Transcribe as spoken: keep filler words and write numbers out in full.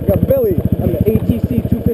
like a Billy on the A T C two